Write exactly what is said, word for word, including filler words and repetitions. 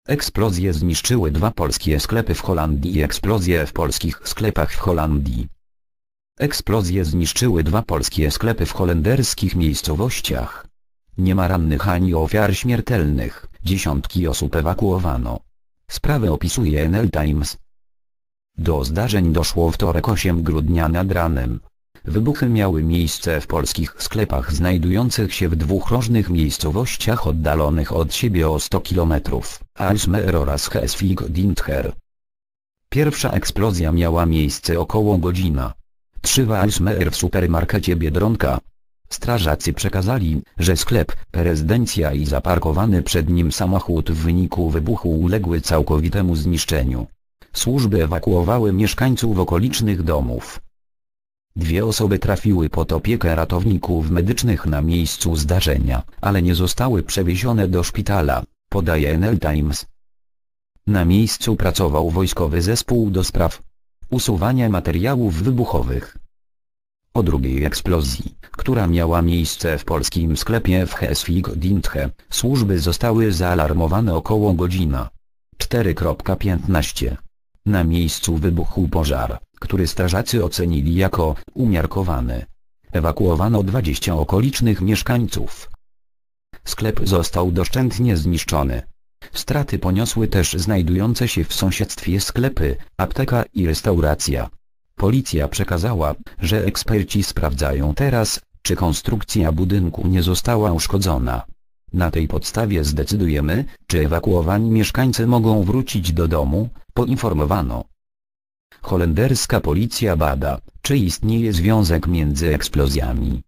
Eksplozje zniszczyły dwa polskie sklepy w Holandii. Eksplozje w polskich sklepach w Holandii. Eksplozje zniszczyły dwa polskie sklepy w holenderskich miejscowościach. Nie ma rannych ani ofiar śmiertelnych, dziesiątki osób ewakuowano. Sprawę opisuje N L Times. Do zdarzeń doszło wtorek ósmego grudnia nad ranem. Wybuchy miały miejsce w polskich sklepach znajdujących się w dwóch różnych miejscowościach oddalonych od siebie o sto kilometrów, Aalsmeer oraz Schleswig-Holstein. Pierwsza eksplozja miała miejsce około godzina trzy w Aalsmeer w supermarkecie Biedronka. Strażacy przekazali, że sklep, rezydencja i zaparkowany przed nim samochód w wyniku wybuchu uległy całkowitemu zniszczeniu. Służby ewakuowały mieszkańców okolicznych domów. Dwie osoby trafiły pod opiekę ratowników medycznych na miejscu zdarzenia, ale nie zostały przewiezione do szpitala, podaje N L Times. Na miejscu pracował wojskowy zespół do spraw usuwania materiałów wybuchowych. O drugiej eksplozji, która miała miejsce w polskim sklepie w Schleswig-Holstein, służby zostały zaalarmowane około godzina czwarta piętnaście. Na miejscu wybuchł pożar, który strażacy ocenili jako umiarkowany. Ewakuowano dwudziestu okolicznych mieszkańców. Sklep został doszczętnie zniszczony. Straty poniosły też znajdujące się w sąsiedztwie sklepy, apteka i restauracja. Policja przekazała, że eksperci sprawdzają teraz, czy konstrukcja budynku nie została uszkodzona. Na tej podstawie zdecydujemy, czy ewakuowani mieszkańcy mogą wrócić do domu, poinformowano. Holenderska policja bada, czy istnieje związek między eksplozjami.